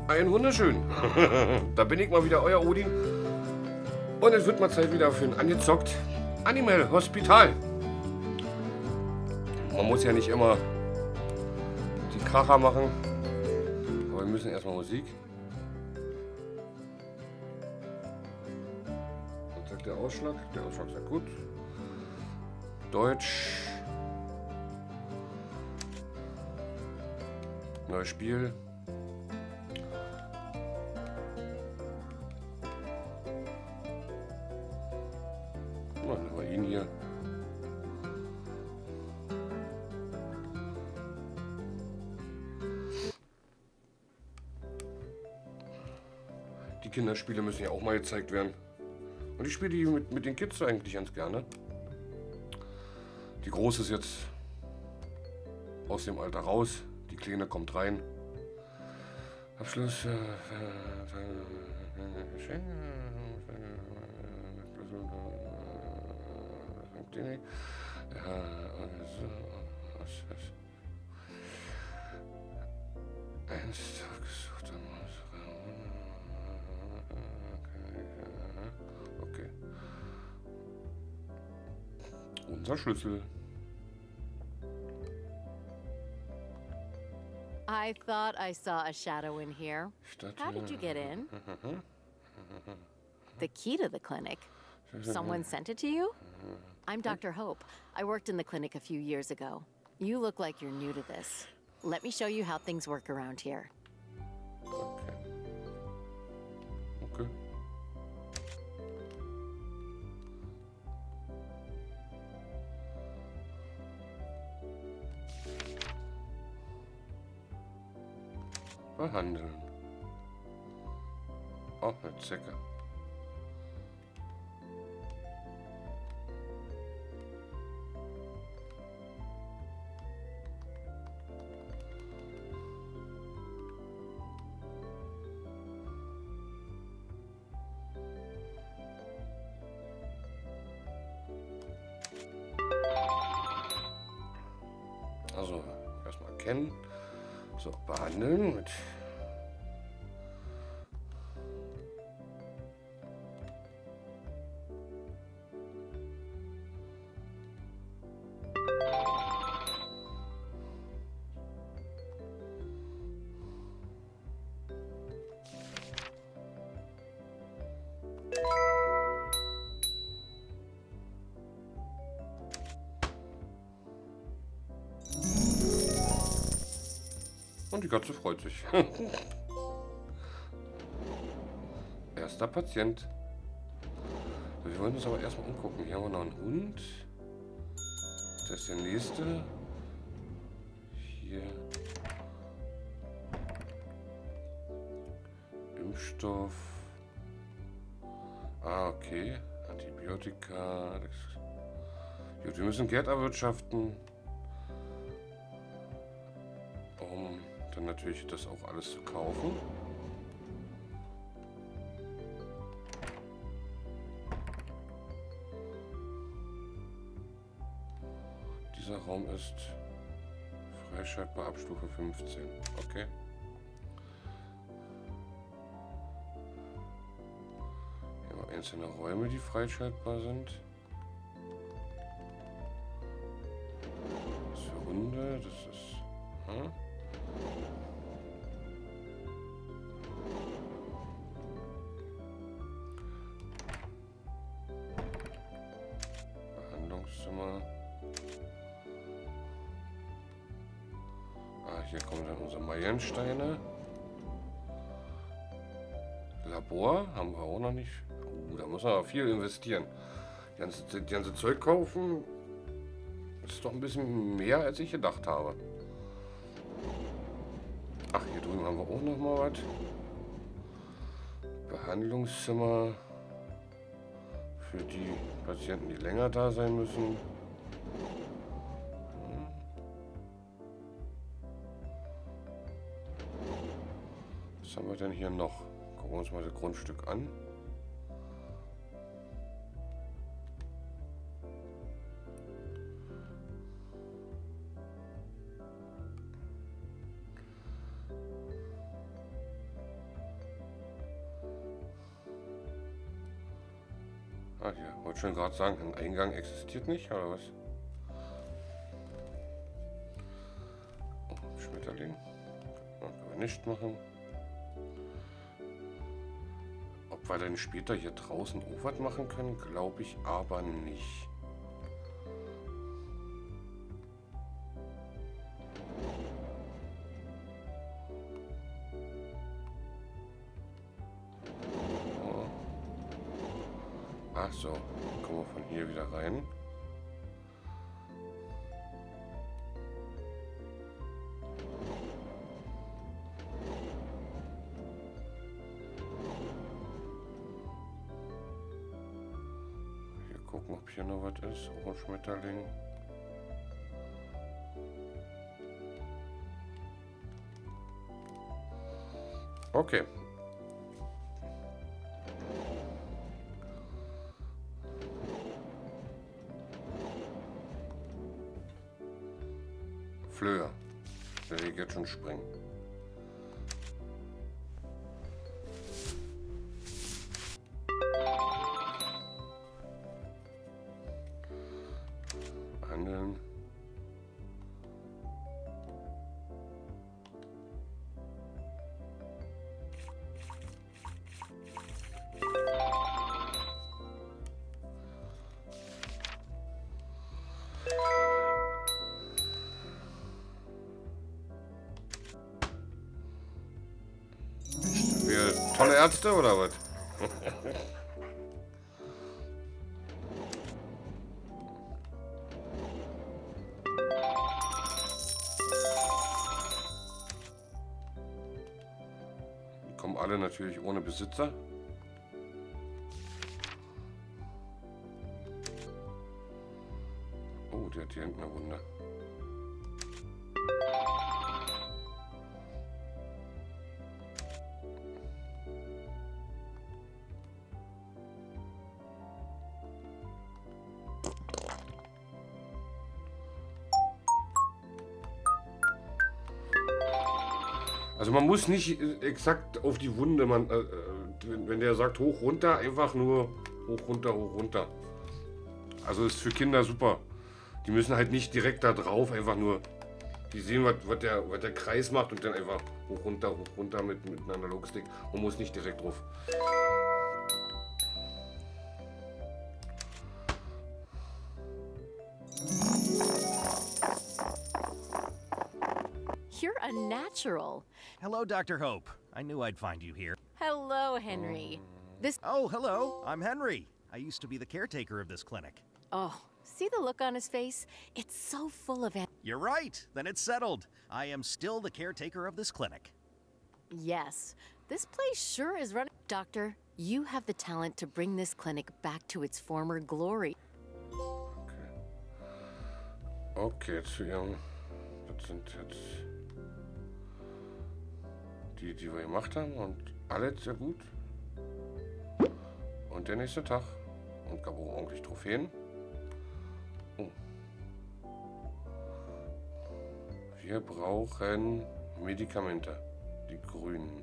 Einen wunderschönen. Da bin ich mal wieder, euer Odin. Und es wird mal Zeit wieder für ein angezockt Animal Hospital. Man muss ja nicht immer die Kracher machen. Aber wir müssen erstmal Musik. Was sagt der Ausschlag? Der Ausschlag sagt gut. Deutsch. Neues Spiel. Machen wir ihn hier. Die Kinderspiele müssen ja auch mal gezeigt werden. Und ich spiele die mit den Kids eigentlich ganz gerne. Die Große ist jetzt aus dem Alter raus. Die Kleine kommt rein. Abschluss. Okay. Unser Schlüssel. I thought I saw a shadow in here. How did you get in? The key to the clinic. Someone sent it to you? I'm Dr. Hope. I worked in the clinic a few years ago. You look like you're new to this. Let me show you how things work around here. Okay. Okay. Behandeln. Auch eine Zecke. Also erstmal kennen. So, behandeln mit und die Katze freut sich. Erster Patient. Wir wollen uns aber erstmal umgucken. Hier haben wir noch einen Hund. Das ist der nächste. Hier. Impfstoff. Ah, okay. Antibiotika. Gut, wir müssen Geld erwirtschaften. Um dann natürlich das auch alles zu kaufen. Dieser Raum ist freischaltbar ab Stufe 15. Okay. Hier haben wir einzelne Räume, die freischaltbar sind. Das ist für Hunde, das ist... Hm? Behandlungszimmer. Hier kommen dann unsere Meilensteine. Labor haben wir auch noch nicht. Da muss man aber viel investieren. Das ganze Zeug kaufen ist doch ein bisschen mehr, als ich gedacht habe. Ach, hier drüben haben wir auch noch mal was. Behandlungszimmer für die Patienten, die länger da sein müssen. Was haben wir denn hier noch? Gucken wir uns mal das Grundstück an. Ah, hier. Wollte schon gerade sagen, ein Eingang existiert nicht, oder was? Oh, Schmetterling. Ja, können wir nicht machen. Ob wir dann später hier draußen auch was machen können, glaube ich aber nicht. Ach so, dann kommen wir von hier wieder rein. Hier gucken, ob hier noch was ist. Ohrenschmetterling. Okay. Flöhe. Der will jetzt schon springen. Handeln. Wir tolle Ärzte oder was? Die kommen alle natürlich ohne Besitzer. Oh, der hat hier hinten eine Wunde. Also man muss nicht exakt auf die Wunde, wenn der sagt hoch, runter, einfach nur hoch, runter, hoch, runter. Also ist für Kinder super. Die müssen halt nicht direkt da drauf, einfach nur, die sehen, was der Kreis macht und dann einfach hoch, runter mit einem Analogstick. Man muss nicht direkt drauf. You're a natural. Hello, Dr. Hope. I knew I'd find you here. Hello, Henry. This. Oh, hello. I'm Henry. I used to be the caretaker of this clinic. Oh, see the look on his face? It's so full of. You're right. Then it's settled. I am still the caretaker of this clinic. Yes, this place sure is running. Doctor, you have the talent to bring this clinic back to its former glory. Okay, zu ihrem. Das sind jetzt die wir gemacht haben und alles sehr gut. Und der nächste Tag. Und gab auch ordentlich Trophäen. Oh. Wir brauchen Medikamente. Die grünen.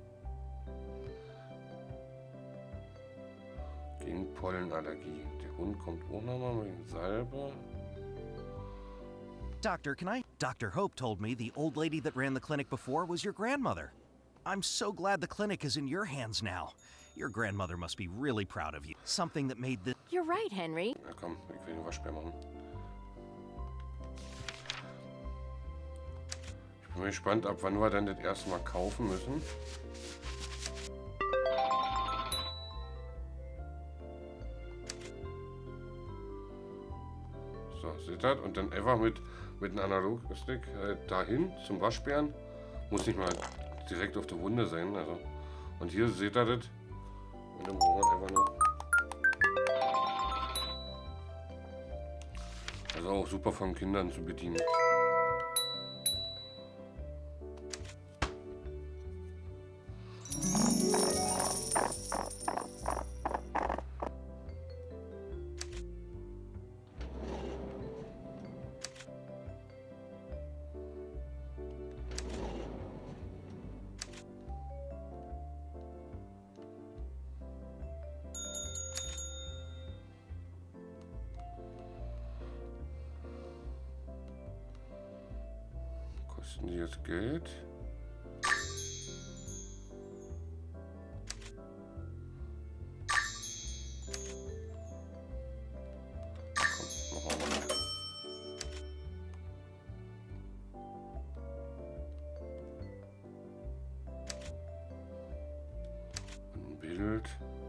Gegen Pollenallergie. Der Hund kommt auch nochmal mit dem Salbe. Doctor, Dr. Hope told me the old lady that ran the clinic before was your grandmother. I'm so glad the clinic is in your hands now. Your grandmother must be really proud of you. Something that made this... You're right, Henry. Na komm, ich will den Waschbär machen. Ich bin gespannt, ab wann wir dann das erste Mal kaufen müssen. So, seht ihr? Und dann einfach mit einem Analogstick dahin zum Waschbären. Muss nicht mal direkt auf der Wunde sein. Also. Und hier seht ihr das. Und dann brauchen wir einfach nur. Also auch super von Kindern zu bedienen. Kosten die jetzt Geld? Komm, machen wir mal. Ein Bild.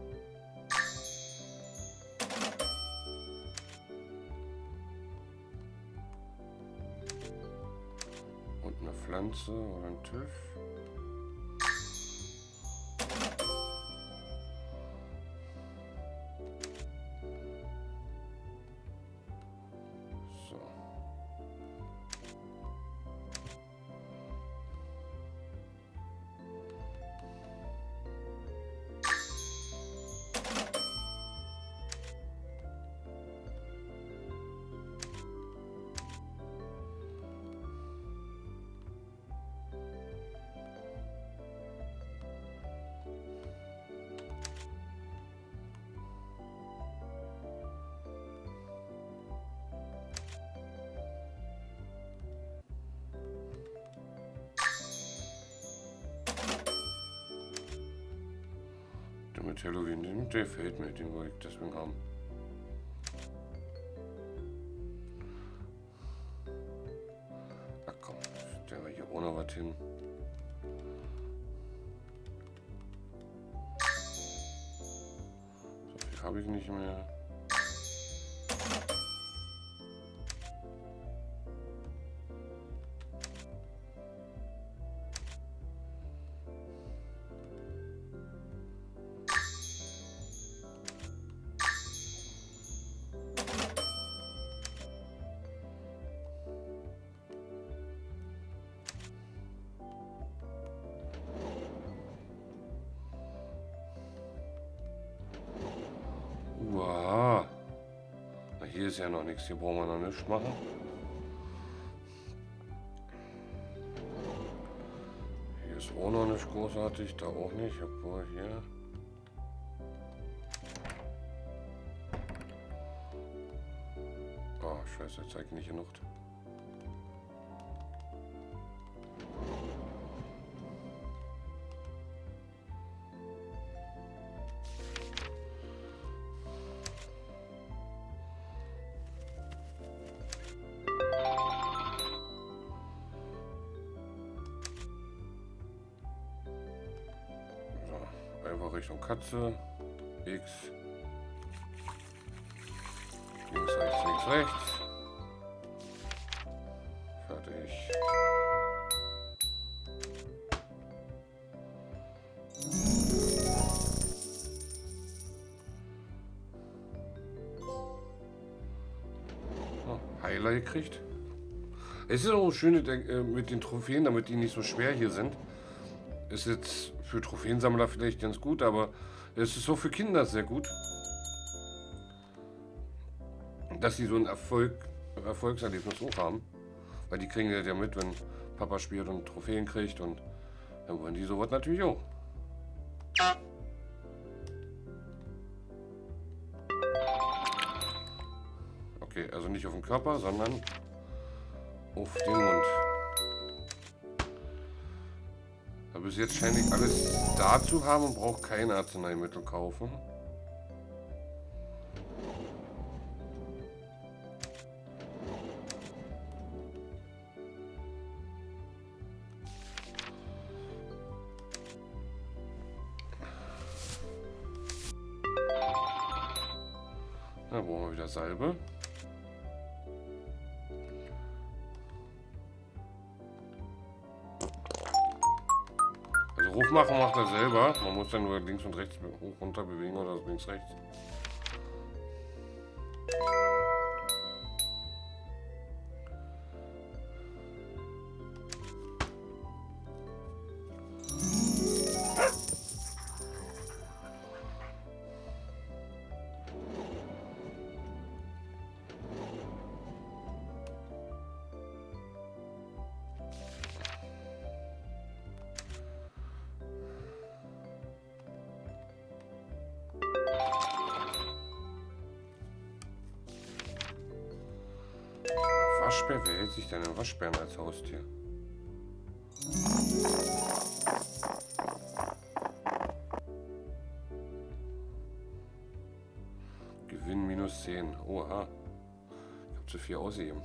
Und eine Pflanze oder ein Tisch. So. Der mit Halloween, der fällt mir, den wollte ich deswegen haben. Ach komm, stellen wir hier auch noch was hin. So viel habe ich nicht mehr. Wow. Na, hier ist ja noch nichts. Hier brauchen wir noch nichts machen. Hier ist auch noch nicht großartig. Da auch nicht. Obwohl hier. Oh, scheiße. Zeigt nicht genug. Einfach Richtung Katze. X. Links, rechts, links, rechts. Fertig. Oh, Heiler gekriegt. Es ist auch schön mit den Trophäen, damit die nicht so schwer hier sind. Ist jetzt für Trophäensammler vielleicht ganz gut, aber es ist so für Kinder sehr gut, dass sie so ein Erfolgserlebnis hoch haben. Weil die kriegen das ja mit, wenn Papa spielt und Trophäen kriegt, und dann wollen die sowas natürlich auch. Okay, also nicht auf den Körper, sondern auf den Mund. Aber bis jetzt scheine ich alles da zu haben und brauche keine Arzneimittel kaufen. Da brauchen wir wieder Salbe. Ruf machen macht er selber. Man muss dann nur links und rechts hoch runter bewegen oder links rechts. Waschbär? Wer hält sich denn ein Waschbären als Haustier? 10. Oha. Ich habe zu viel ausgegeben.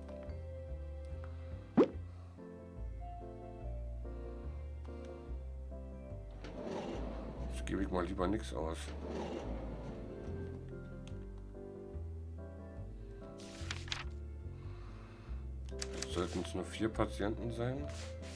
Jetzt gebe ich mal lieber nichts aus. Jetzt sollten es nur 4 Patienten sein.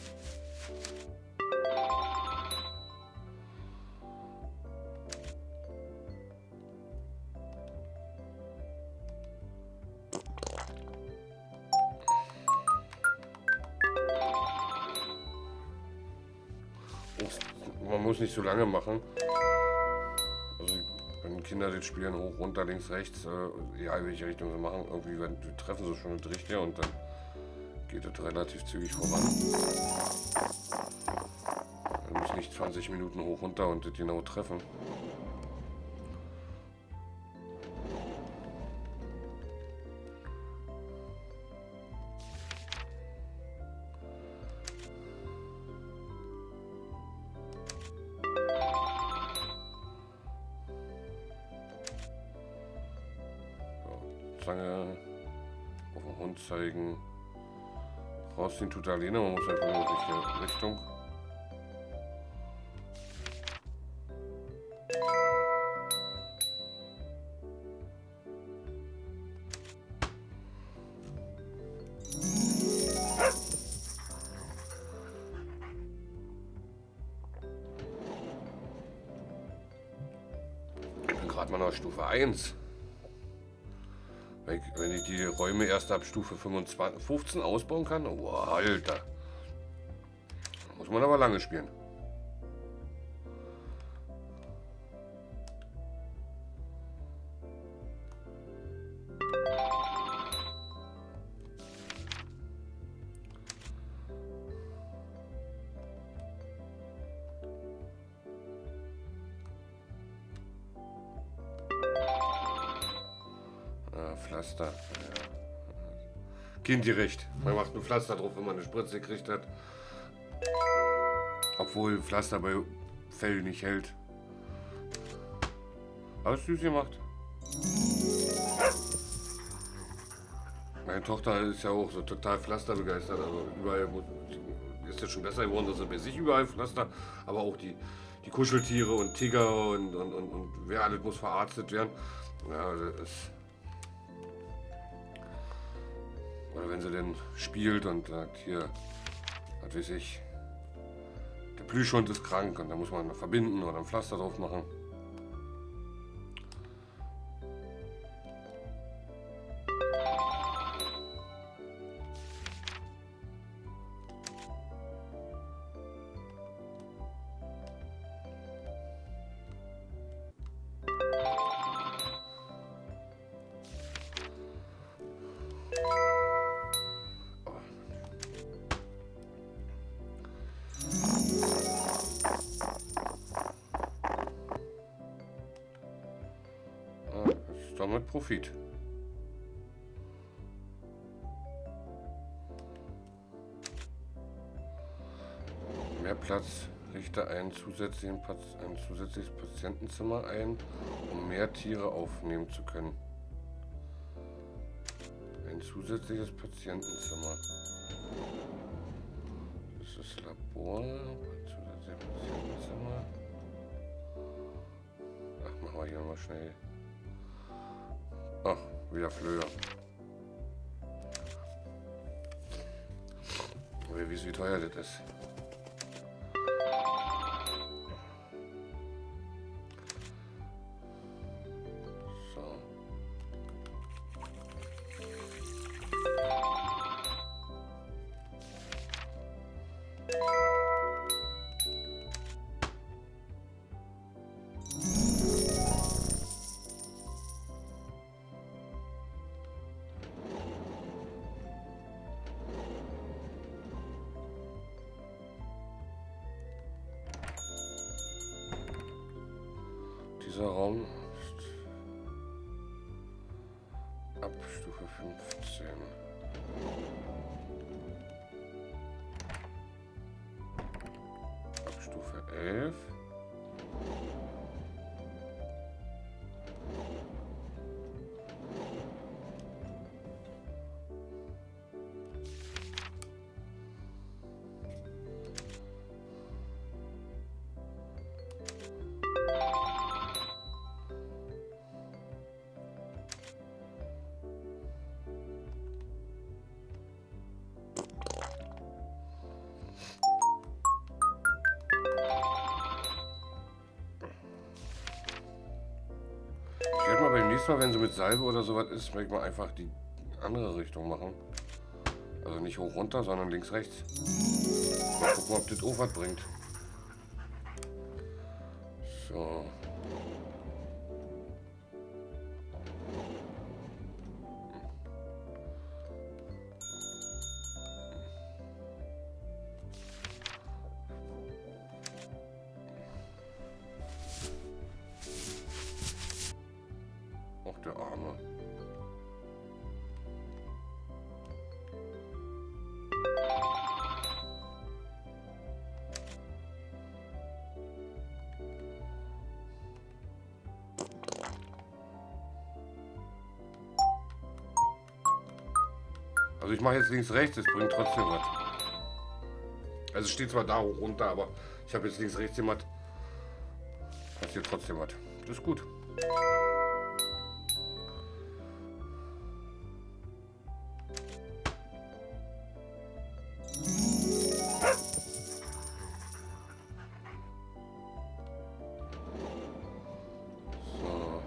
Man muss nicht so lange machen. Also wenn Kinder das spielen, hoch, runter, links, rechts, egal welche Richtung sie machen, irgendwie treffen sie schon das Richtige und dann geht es relativ zügig voran. Man muss nicht 20 Minuten hoch, runter und das genau treffen. Zange auf den Hund zeigen. Rausziehen tut er alleine, man muss einfach nur in die richtige Richtung. Ich bin gerade mal auf Stufe 1. Wenn ich die Räume erst ab Stufe 15 ausbauen kann, oh, Alter. Da muss man aber lange spielen. Pflaster. Ja. Kindgerecht. Man macht ein Pflaster drauf, wenn man eine Spritze gekriegt hat. Obwohl Pflaster bei Fell nicht hält. Alles süß gemacht. Meine Tochter ist ja auch so total pflasterbegeistert. Also überall ist jetzt schon besser geworden, dass er bei sich überall Pflaster, aber auch die Kuscheltiere und Tiger und wer alles muss verarztet werden. Ja, das ist. Oder wenn sie denn spielt und sagt, hier, was weiß ich, der Plüschhund ist krank und da muss man verbinden oder ein Pflaster drauf machen. Damit Profit. Mehr Platz, richte ein zusätzliches Patientenzimmer ein, um mehr Tiere aufnehmen zu können. Ein zusätzliches Patientenzimmer. Das ist Labor. Zusätzliches Patientenzimmer. Ach, machen wir hier mal schnell. Ach, wieder Flöhe. Wer weiß, wie teuer das ist. So. Dieser Raum ist ab Stufe 15. Ab Stufe 11. nächste Mal, wenn sie mit Salbe oder sowas ist, werde ich mal einfach die andere Richtung machen. Also nicht hoch runter, sondern links rechts. Mal gucken, ob das auch was bringt. So. Auch der Arme. Also ich mache jetzt links rechts, es bringt trotzdem was. Also es steht zwar da hoch runter, aber ich habe jetzt links rechts gemacht. Passiert trotzdem was. Das ist gut. So.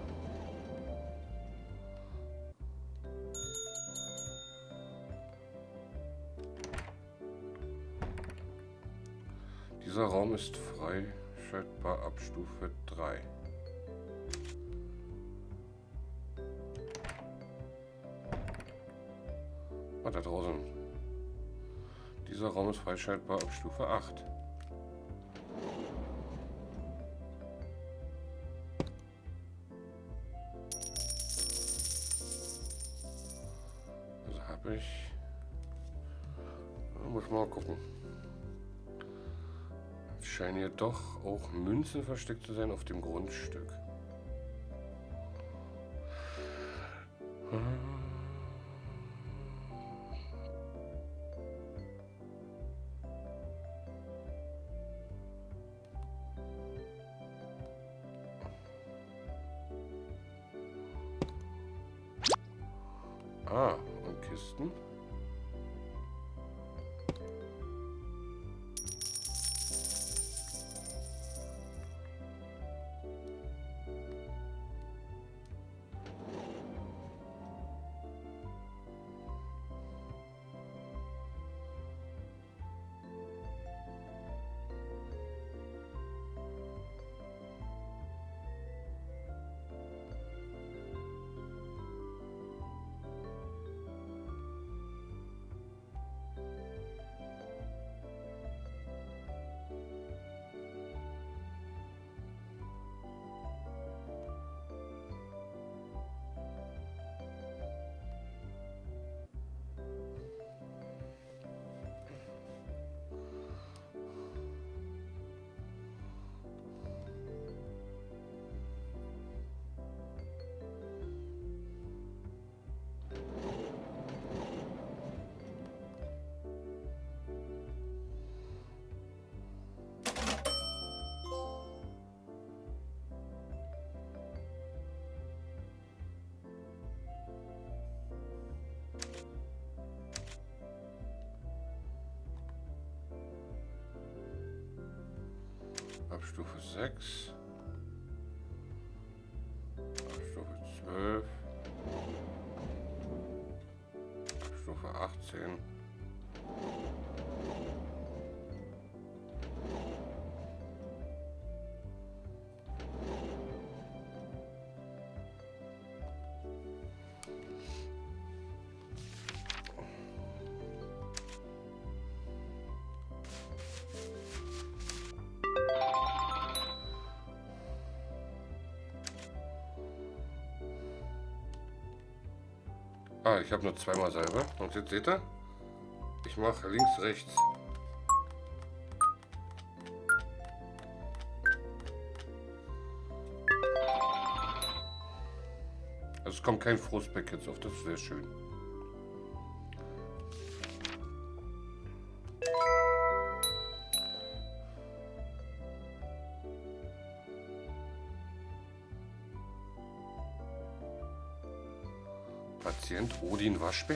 Dieser Raum ist freischaltbar ab Stufe 3. Ah, da draußen. Dieser Raum ist freischaltbar ab Stufe 8. Also habe ich... Muss mal gucken. Es scheinen hier doch auch Münzen versteckt zu sein auf dem Grundstück. Ah, und Kisten. Ab Stufe 6. Ab Stufe 12. Ab Stufe 18. Ah, ich habe nur zweimal Salbe. Und jetzt seht ihr, ich mache links, rechts. Also es kommt kein Frostback jetzt auf, das ist sehr schön. Patient Odin Waschbär.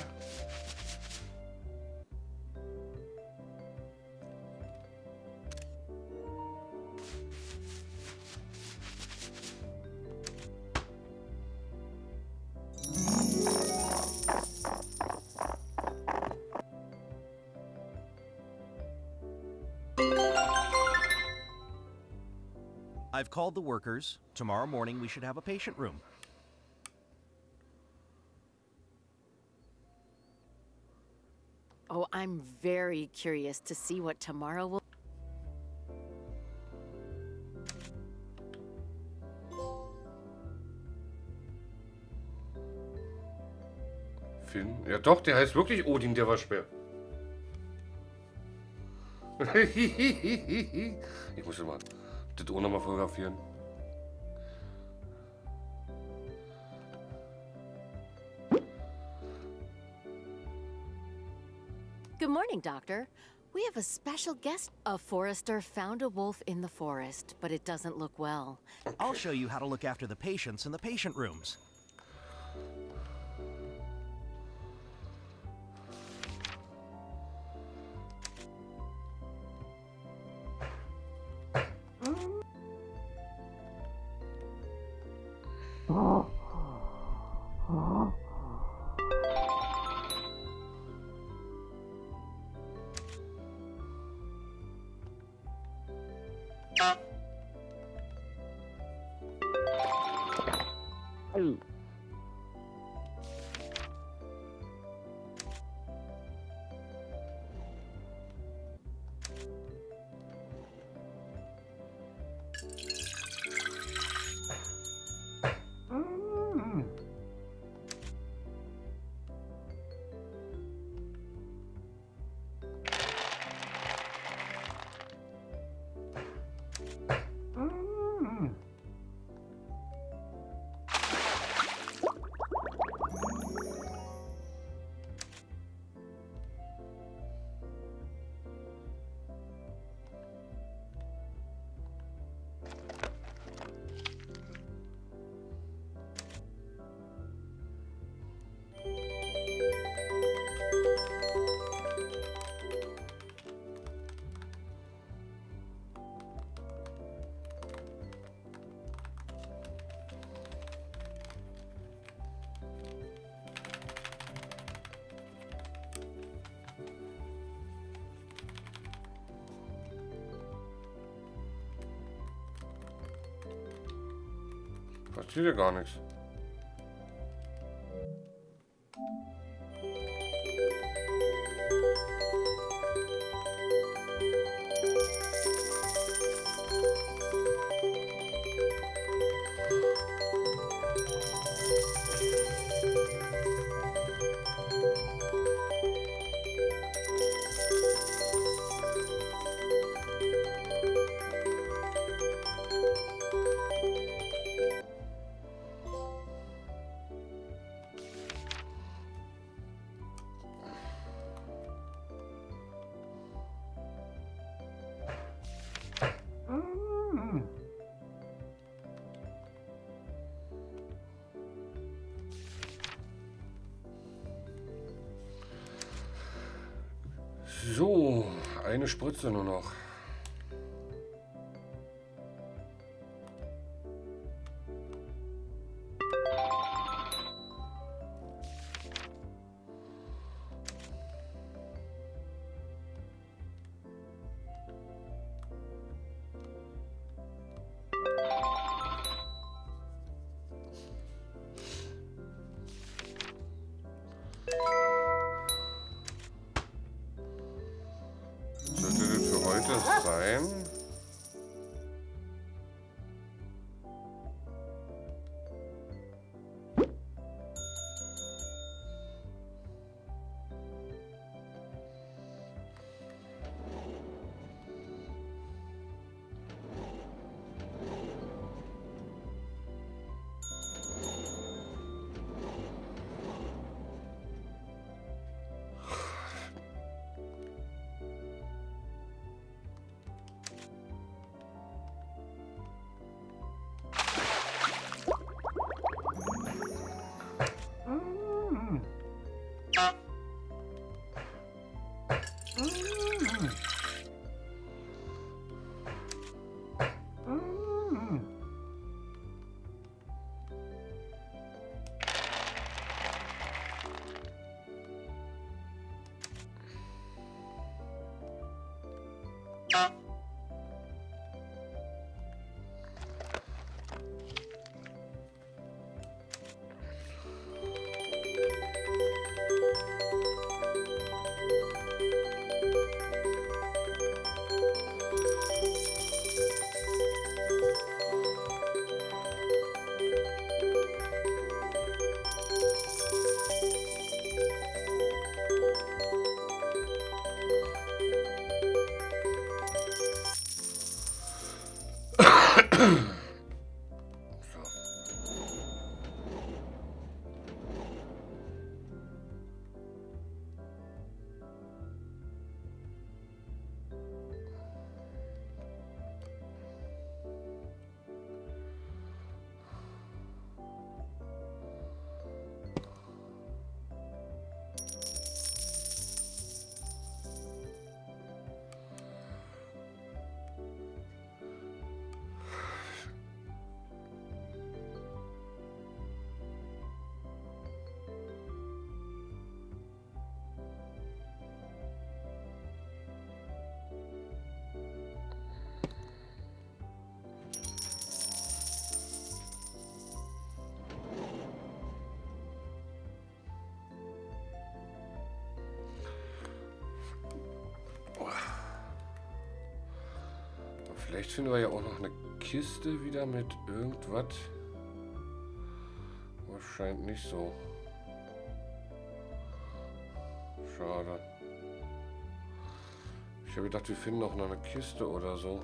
I've called the workers. Tomorrow morning we should have a patient room. Oh, I'm very curious to see what tomorrow will... Finn? Ja doch, der heißt wirklich Odin, der Waschbär. Ich muss mal das auch nochmal fotografieren. Good morning, Doctor. We have a special guest. A forester found a wolf in the forest, but it doesn't look well. I'll show you how to look after the patients in the patient rooms. Passiert ja gar nichts. So, eine Spritze nur noch. Sollte das für heute sein? Vielleicht finden wir ja auch noch eine Kiste wieder mit irgendwas. Aber scheint nicht so. Schade. Ich habe gedacht, wir finden noch eine Kiste oder so.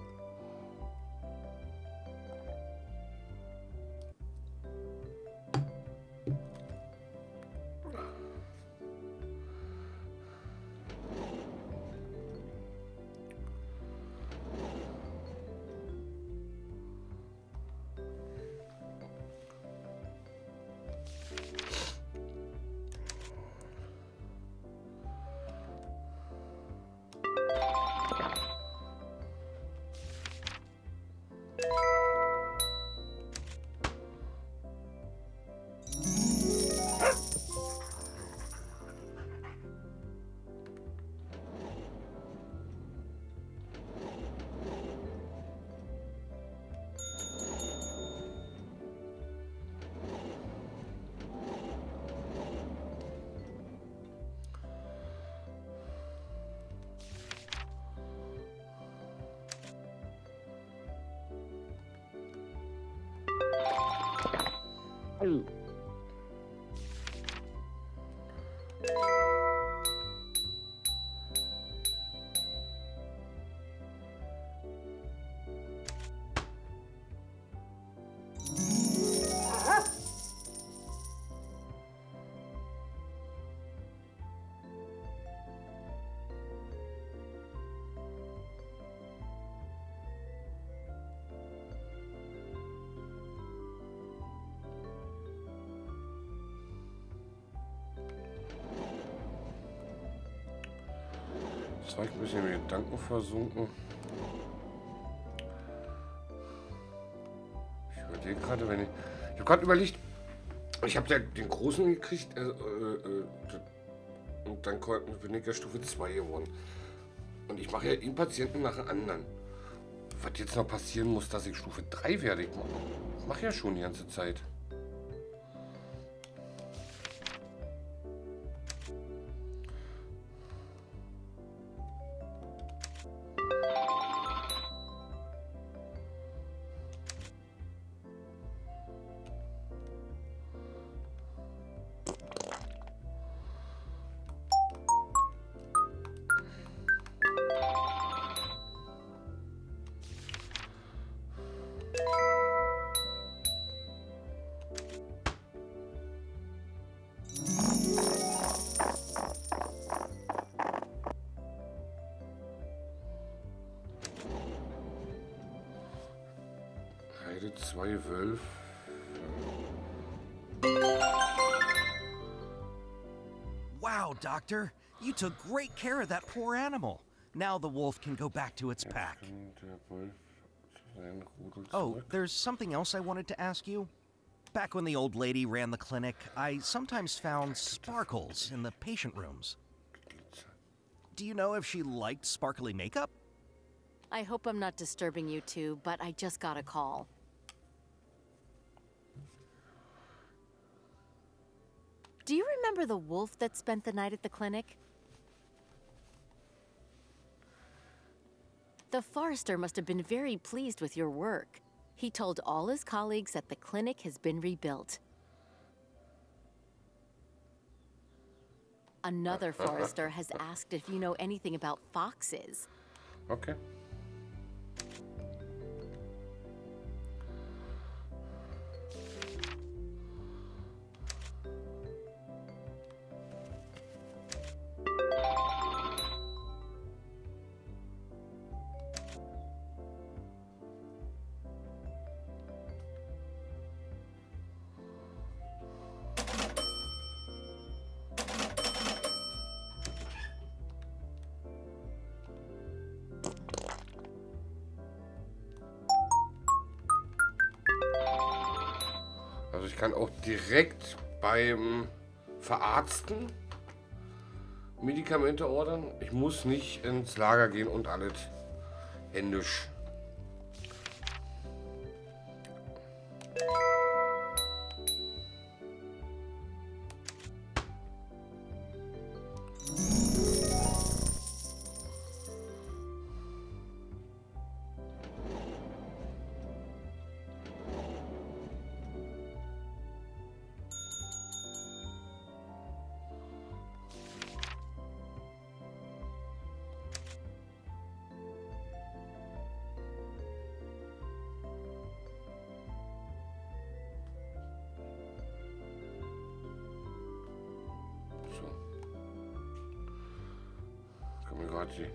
Jetzt war ich ein bisschen in Gedanken versunken. Ich überlege gerade, wenn ich... Ich habe gerade überlegt, ich habe ja den großen gekriegt und dann bin ich ja Stufe 2 geworden. Und ich mache ja einen Patienten nach dem anderen. Was jetzt noch passieren muss, dass ich Stufe 3 werde. Ich mache ja schon die ganze Zeit. Heide 2 Wölfe. Wow, Doctor. You took great care of that poor animal. Now the wolf can go back to its pack. Oh, there's something else I wanted to ask you. Back when the old lady ran the clinic, I sometimes found sparkles in the patient rooms. Do you know if she liked sparkly makeup? I hope I'm not disturbing you two, but I just got a call. Do you remember the wolf that spent the night at the clinic? The forester must have been very pleased with your work. He told all his colleagues that the clinic has been rebuilt. Another forester has asked if you know anything about foxes. Okay. Also ich kann auch direkt beim Verarzten Medikamente ordern. Ich muss nicht ins Lager gehen und alles händisch. Sie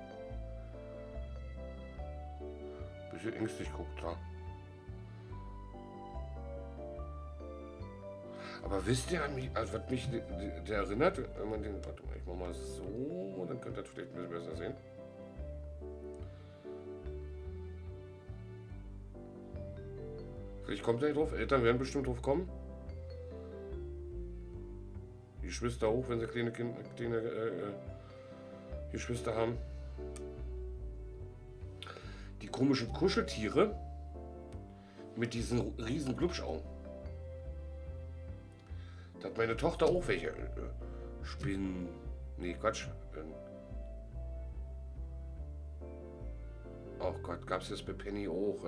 bisschen ängstlich guckt da. Aber wisst ihr an mich, also was mich der erinnert, wenn man den, warte mal, ich mach mal so, dann könnt ihr das vielleicht ein bisschen besser sehen. Vielleicht kommt er drauf, Eltern werden bestimmt drauf kommen. Die Geschwister hoch, wenn sie kleine Geschwister haben. Die komischen Kuscheltiere mit diesen riesen Glubschaugen. Da hat meine Tochter auch welche. Spinnen. Nee, Quatsch. Oh Gott, gab es das bei Penny auch.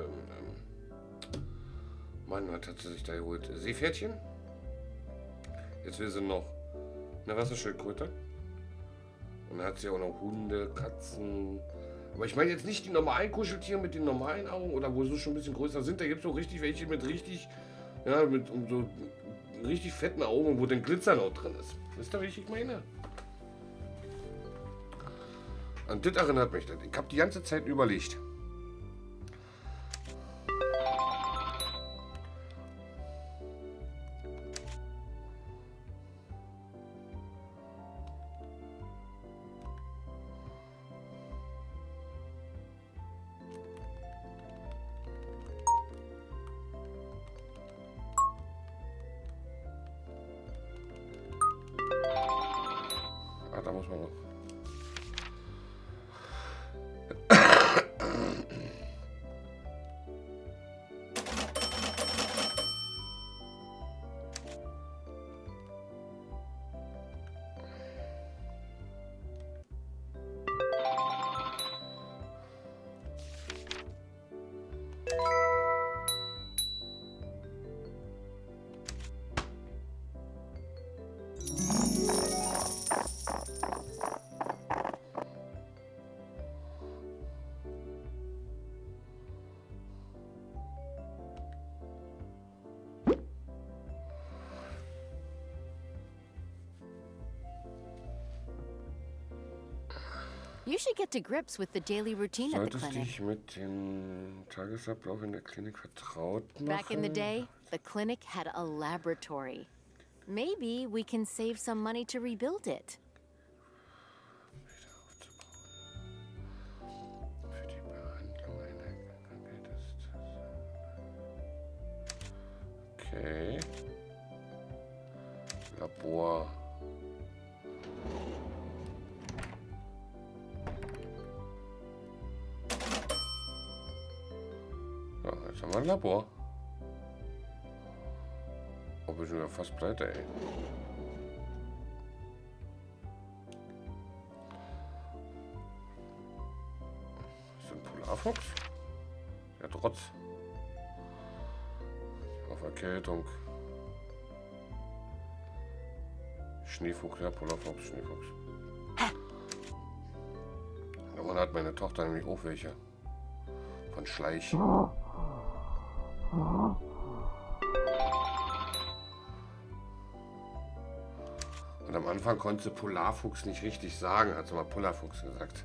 Mann, was hat sie sich da geholt? Seepferdchen? Jetzt will sie noch eine Wasserschildkröte. Und dann hat sie auch noch Hunde, Katzen. Aber ich meine jetzt nicht die normalen Kuscheltiere mit den normalen Augen oder wo sie schon ein bisschen größer sind. Da gibt es auch richtig welche mit richtig, ja, mit so richtig fetten Augen, wo dann Glitzer noch drin ist. Wisst ihr, wie ich meine? An das erinnert mich das. Ich habe die ganze Zeit überlegt. Da muss man noch. You should get to grips with the daily routine at the Solltest clinic. dich mit dem Tagesablauf in der Klinik vertraut machen? Back in the day, the clinic had a laboratory. Maybe we can save some money to rebuild it. Für die Behandlung einer Krankheit ist das. Okay. Labor. Ja, jetzt haben wir ein Labor. Oh, wir sind ja fast pleite, ey. Ist das ein Polarfuchs? Ja, trotz. Auf Erkältung. Schneefuchs, ja, Polarfuchs, Schneefuchs. Ja, man hat meine Tochter nämlich auch welche. Von Schleich. Und am Anfang konnte sie Polarfuchs nicht richtig sagen, hat sie mal Polarfuchs gesagt.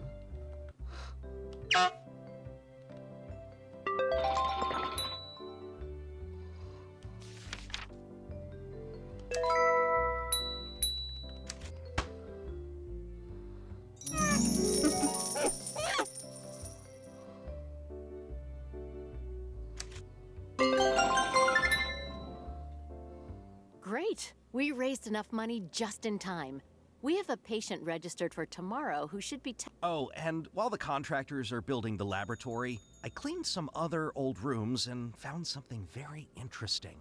Great! We raised enough money just in time. We have a patient registered for tomorrow who should be Oh, and while the contractors are building the laboratory, I cleaned some other old rooms and found something very interesting.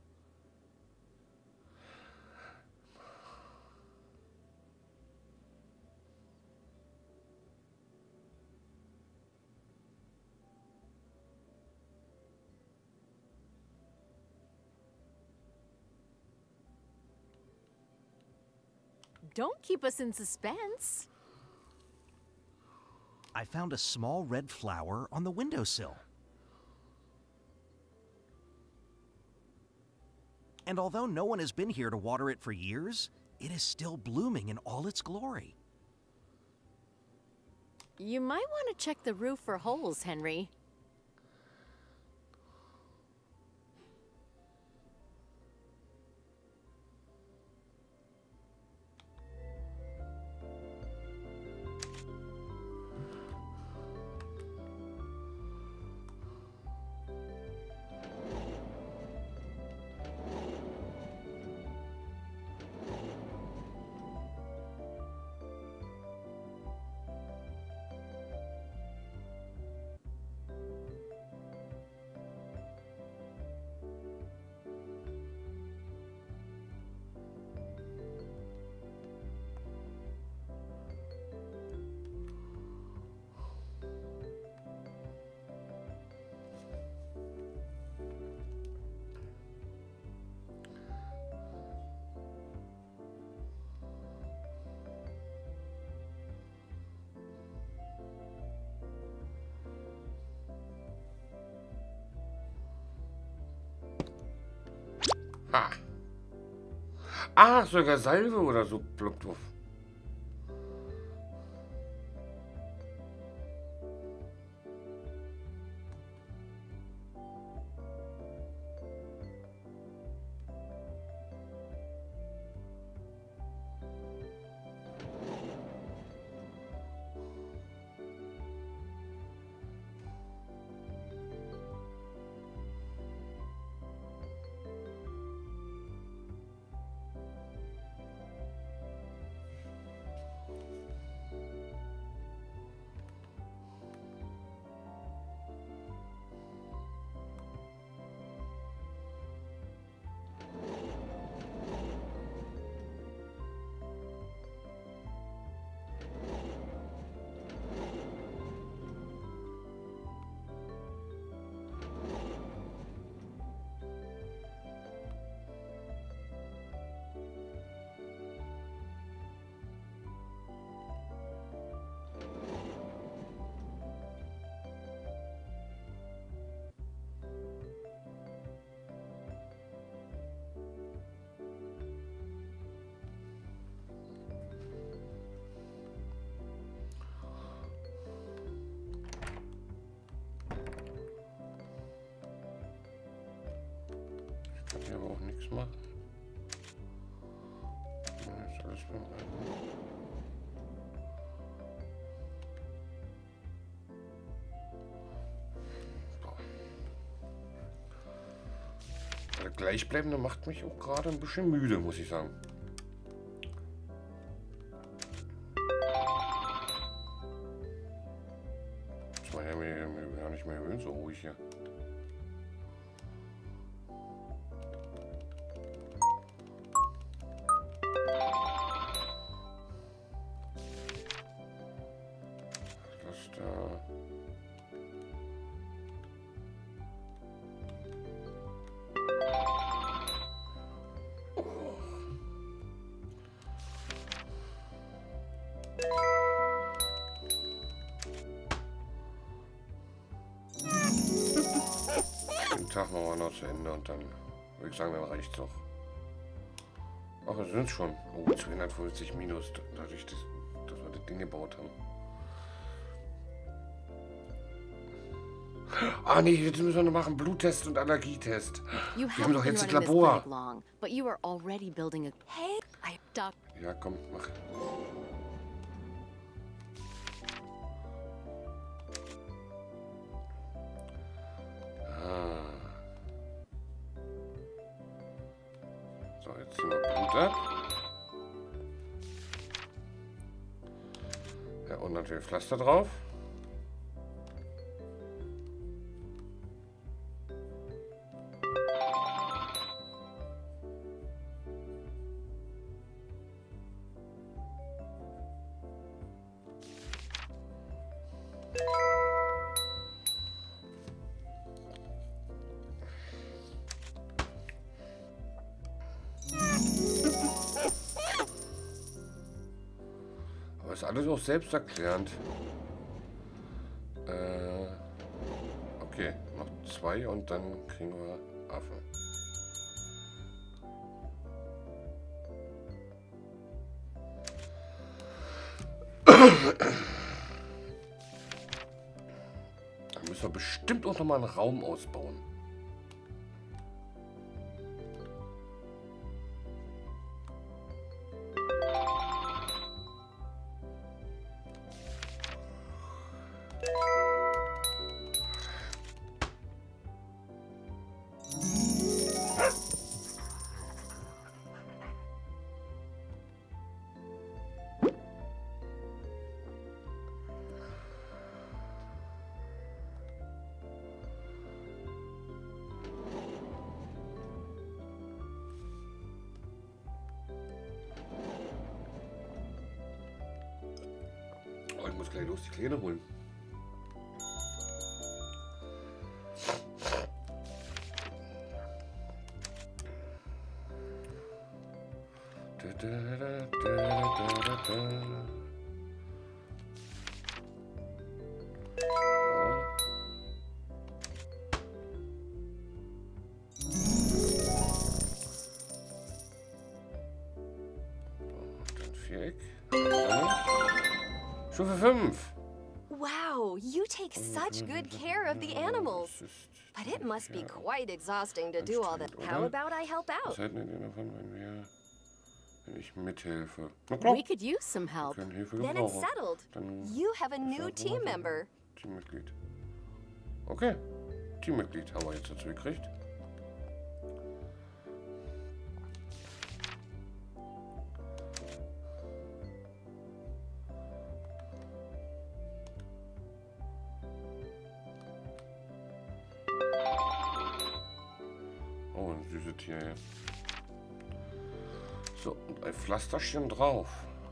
Don't keep us in suspense. I found a small red flower on the windowsill. And although no one has been here to water it for years, it is still blooming in all its glory. You might want to check the roof for holes, Henry. Ah. Ah, sogar Salve oder so ploppt auf. Kann hier aber auch nichts machen. Ist alles beim Alten. Der Gleichbleibende macht mich auch gerade ein bisschen müde, muss ich sagen. Ich meine, mir gar nicht mehr gewöhnt, so ruhig hier. Tag machen wir noch zu Ende und dann würde ich sagen, dann reicht es auch. Ach, es sind schon 250 minus, dadurch, dass wir das Ding gebaut haben. Ah nee, jetzt müssen wir noch machen Bluttest und Allergietest. Wir haben doch jetzt das Labor. Ja, komm, mach. So, jetzt ziehen wir Blut ab. Ja, und natürlich Pflaster drauf. Ist alles auch selbsterklärend. Okay, noch 2 und dann kriegen wir Affe. Dann müssen wir bestimmt auch noch mal einen Raum ausbauen. Ich muss gleich los die Kleine holen. Viereck. Stufe 5. Wow, you take such good care of the animals. But it must be quite exhausting to do all that. How about I help out? Wenn ich mithelfe. We could use some help. Können Hilfe Then it's gebrauchen. settled. You have a new team member. Teammitglied. Okay. Teammitglied haben wir jetzt dazu gekriegt. Oh, ein süßes Tier hier. So, und ein Pflasterchen drauf.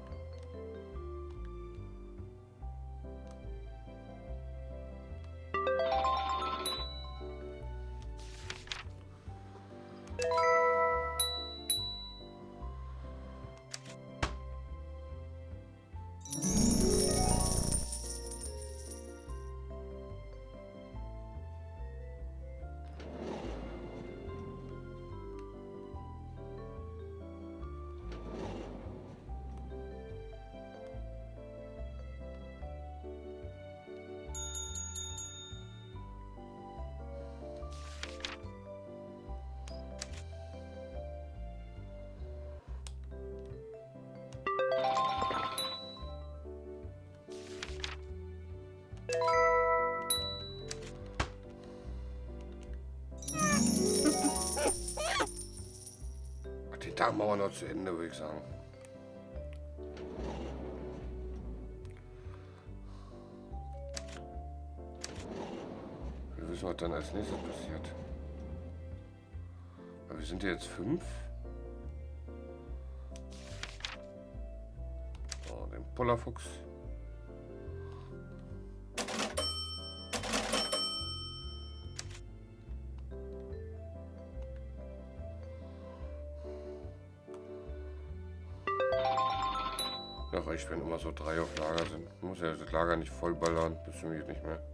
Den Tag machen wir noch zu Ende, würde ich sagen. Wir wissen, was dann als nächstes passiert. Aber wir sind ja jetzt 5. So, den Pollerfuchs. Ja, reicht, wenn immer so 3 auf Lager sind. Man muss ja das Lager nicht vollballern, das geht nicht mehr.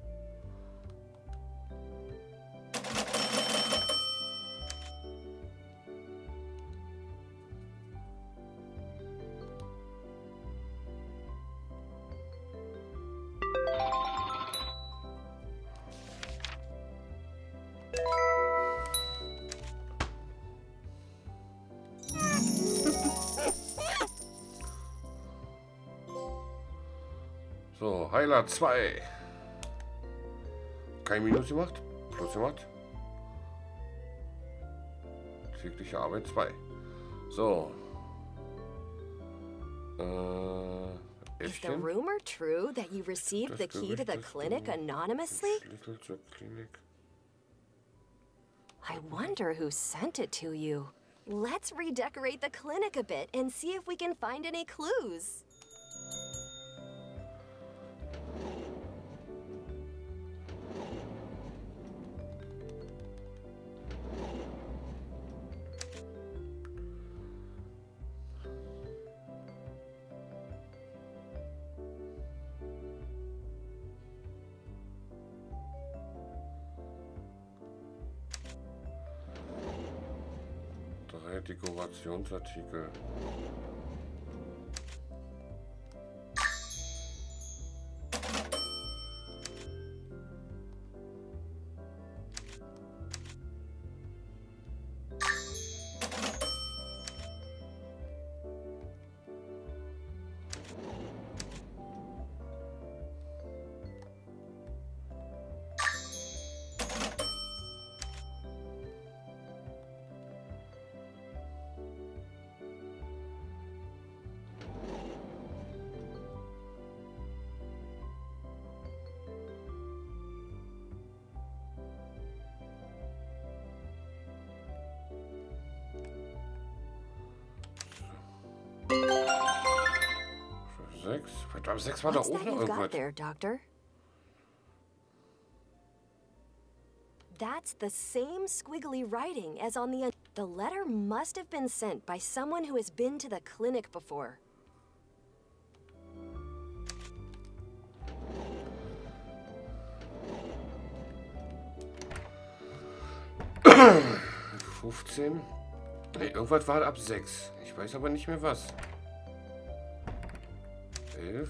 So, Heiler 2. Kein Minus gemacht, Plus gemacht. Tägliche Arbeit 2. So. Is the rumor true that you received the key to the clinic anonymously? Schlüssel zur Klinik. I wonder who sent it to you. Let's redecorate the clinic a bit and see if we can find any clues. Dekorationsartikel. Aber 6 war da auch noch irgendwas. There, Doctor? That's the same squiggly writing as on the... The letter must have been sent by someone who has been to the clinic before. Nee, irgendwas war ab 6. Ich weiß aber nicht mehr was. 11.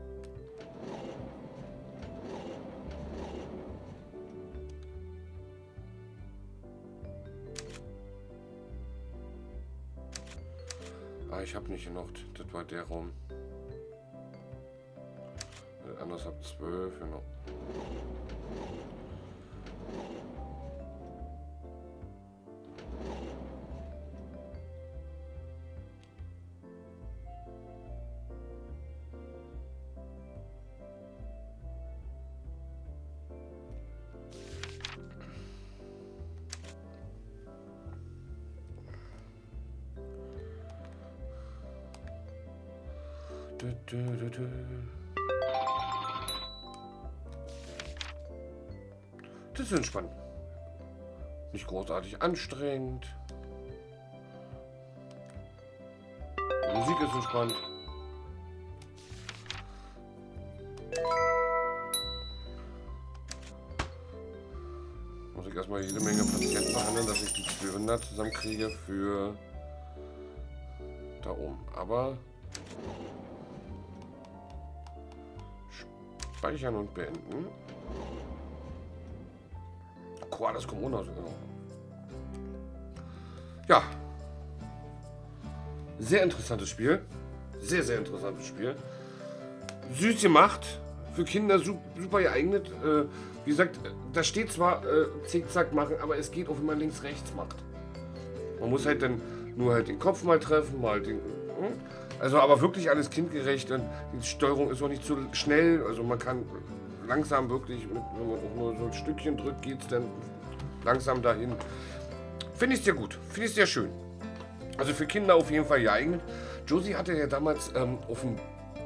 Ah, ich habe nicht genug. Das war der Raum. Anders ab 12, genau. Das ist entspannt. Nicht großartig anstrengend. Die Musik ist entspannt. Muss ich erstmal jede Menge Patienten behandeln, dass ich die 200 zusammenkriege für da oben. Aber speichern und beenden. Koalas Corona. Ja. Sehr interessantes Spiel. Sehr, sehr interessantes Spiel. Süß gemacht. Für Kinder super geeignet. Wie gesagt, da steht zwar Zickzack machen, aber es geht auch, wenn man links-rechts macht. Man muss halt dann nur halt den Kopf mal treffen, mal den... Also aber wirklich alles kindgerecht. Und die Steuerung ist auch nicht zu schnell. Also man kann langsam wirklich, wenn man auch nur so ein Stückchen drückt, geht es dann langsam dahin. Finde ich sehr gut. Finde ich sehr schön. Also für Kinder auf jeden Fall geeignet. Josie hatte ja damals auf dem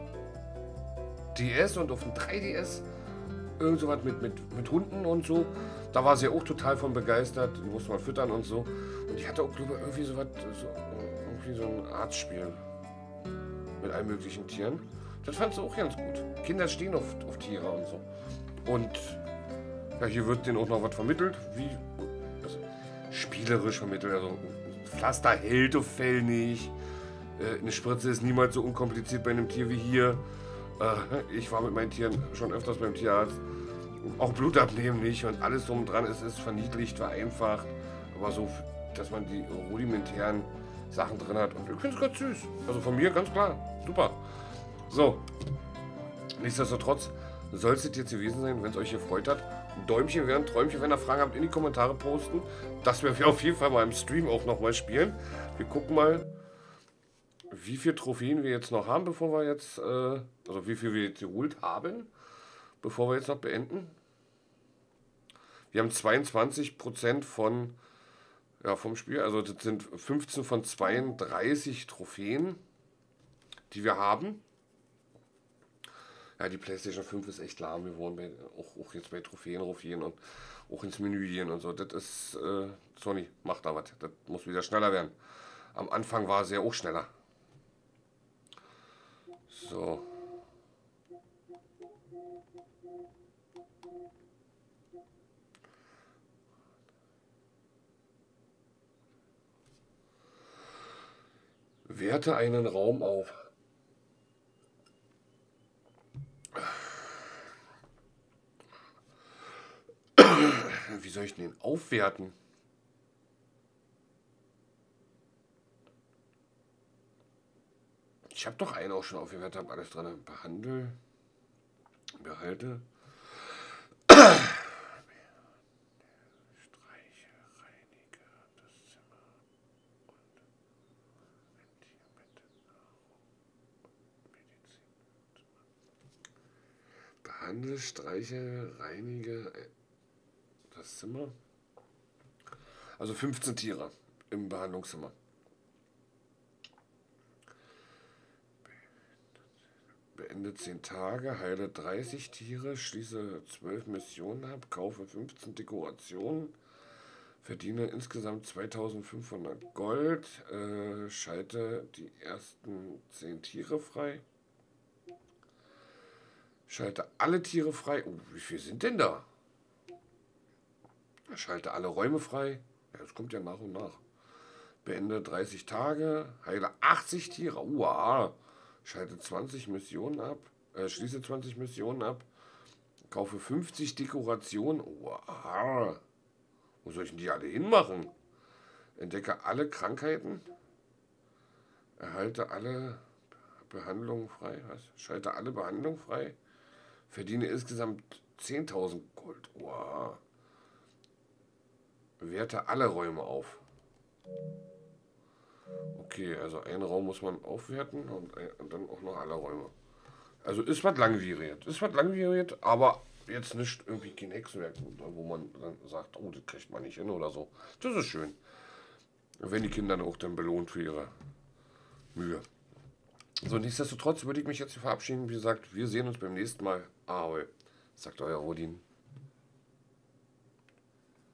DS und auf dem 3DS irgend so was mit Hunden und so. Da war sie auch total von begeistert. Die musste man füttern und so. Und ich hatte auch, glaube ich, irgendwie so was, irgendwie so ein Arztspiel mit allen möglichen Tieren. Das fand sie auch ganz gut. Kinder stehen auf Tiere und so. Und ja, hier wird denen auch noch was vermittelt, wie also, spielerisch vermittelt. Also Pflaster hält auf Fell nicht. Eine Spritze ist niemals so unkompliziert bei einem Tier wie hier. Ich war mit meinen Tieren schon öfters beim Tierarzt. Auch Blut abnehmen nicht und alles drum und dran ist verniedlicht, vereinfacht. Aber so, dass man die rudimentären Sachen drin hat. Und ich finde es ganz süß. Also von mir ganz klar. Super. So. Nichtsdestotrotz soll es jetzt gewesen sein, wenn es euch gefreut hat. Ein Däumchen wäre ein Träumchen, wenn ihr Fragen habt, in die Kommentare posten. Das werden wir auf jeden Fall mal im Stream auch nochmal spielen. Wir gucken mal, wie viele Trophäen wir jetzt noch haben, bevor wir jetzt, also wie viel wir jetzt geholt haben, bevor wir jetzt noch beenden. Wir haben 22% von, ja, vom Spiel, also das sind 15 von 32 Trophäen, die wir haben. Ja, die PlayStation 5 ist echt lahm geworden, auch jetzt bei Trophäen und auch ins Menü gehen und so. Das ist, Sony, macht da was, das muss wieder schneller werden. Am Anfang war es ja auch schneller. So. Werte einen Raum auf. Wie soll ich den aufwerten? Ich habe doch einen auch schon aufgewertet, habe alles dran. Behandle, behalte, streiche, reinige das Zimmer und ventiere mit Nahrung und Medizin. Behandle, streiche, reinige das Zimmer. Also 15 Tiere im Behandlungszimmer. Beende 10 Tage, heile 30 Tiere, schließe 12 Missionen ab, kaufe 15 Dekorationen, verdiene insgesamt 2500 Gold, schalte die ersten 10 Tiere frei. Schalte alle Tiere frei. Oh, wie viel sind denn da? Schalte alle Räume frei. Ja, das kommt ja nach und nach. Beende 30 Tage, heile 80 Tiere. Wow. Schalte 20 Missionen ab, schließe 20 Missionen ab, kaufe 50 Dekorationen. Wow. Wo soll ich denn die alle hinmachen? Entdecke alle Krankheiten, erhalte alle Behandlungen frei, was? Schalte alle Behandlungen frei, verdiene insgesamt 10.000 Gold. Wow. Werte alle Räume auf. Okay, also einen Raum muss man aufwerten und dann auch noch alle Räume. Also ist was langwierig, aber jetzt nicht irgendwie kein Hexenwerk, wo man dann sagt, oh, das kriegt man nicht hin oder so. Das ist schön. Wenn die Kinder auch dann belohnt für ihre Mühe. So, nichtsdestotrotz würde ich mich jetzt verabschieden. Wie gesagt, wir sehen uns beim nächsten Mal. Ahoi, sagt euer Odin.